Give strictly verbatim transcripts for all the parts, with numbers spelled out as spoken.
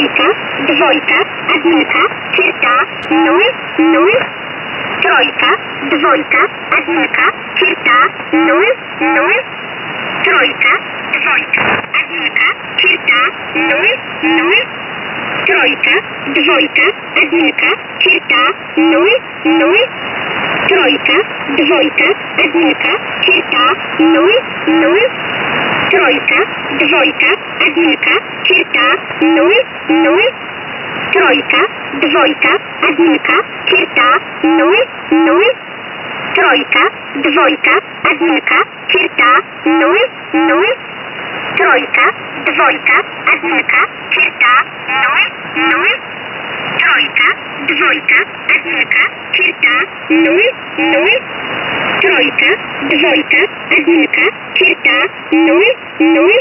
Тройка, двойка, одинка, черта, ноль, ноль. Тройка, двойка, одинка, черта, ноль, ноль. Тройка, двойка, одинка, черта, ноль, ноль. Тройка, двойка, одинка, черта, ноль, ноль. Тройка, двойка, одинка, черта, ноль, ноль. Тройка, двойка, одинка, черта, ноль, ноль. Тройка, двойка, одинка, черта, ноль, ноль. Тройка, двойка, одинка, черта, ноль, ноль. Тройка, двойка, одинка, черта, ноль, ноль. Тройка, двойка, одинка, черта, ноль, ноль. Тройка, двойка, одинка, черта, ноль, ноль.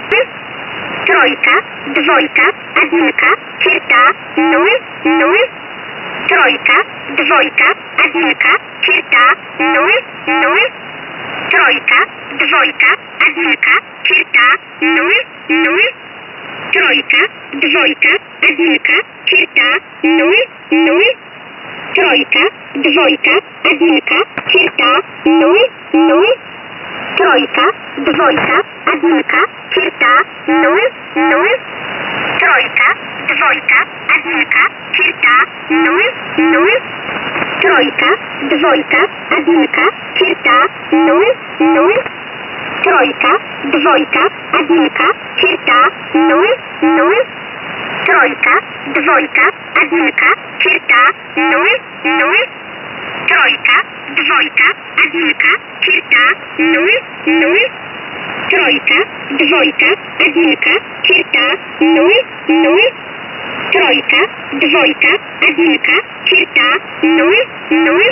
Тройка, двойка, одинка, черта, ноль, ноль. Тройка, двойка, одинка, черта, ноль, ноль. Тройка, двойка, одинка, черта, ноль, ноль. Тройка, двойка, одинка, черта, ноль, ноль. Тройка, двойка, одинка, черта, ноль, ноль. Тройка, двойка, одинка, черта, ноль, ноль. Тройка, двойка, одинка, черта, ноль, ноль. Тройка, двойка, одинка, черта, ноль, ноль. Тройка, двойка, одинка, черта, ноль, ноль. Тройка, двойка, одинка, черта, ноль, ноль. Тройка, двойка, одинка, черта, ноль, ноль. Тройка, двойка, одинка, черта, ноль, ноль. Тройка, двойка, одинка, черта, ноль, ноль.